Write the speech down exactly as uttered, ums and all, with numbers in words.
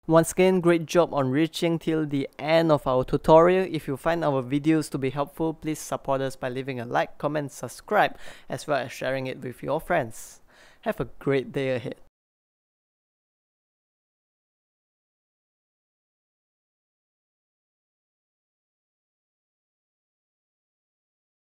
Once again, great job on reaching till the end of our tutorial. If you find our videos to be helpful, please support us by leaving a like, comment, subscribe, as well as sharing it with your friends. Have a great day ahead.